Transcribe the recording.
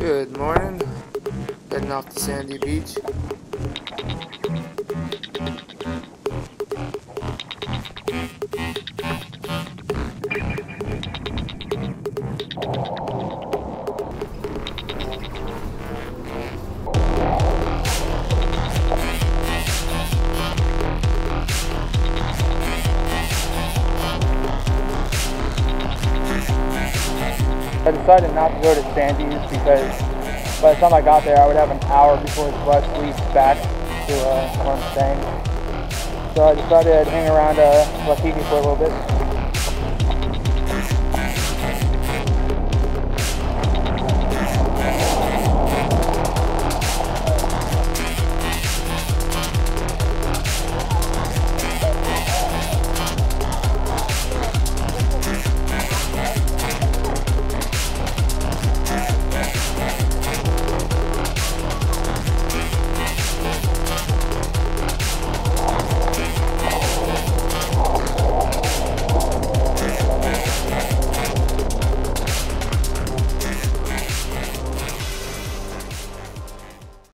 Good morning. Heading off to Sandy Beach. I decided not to go to Sandy's because by the time I got there I would have an hour before the bus leaves back to where I'm staying. So I decided I'd hang around Waikiki for a little bit.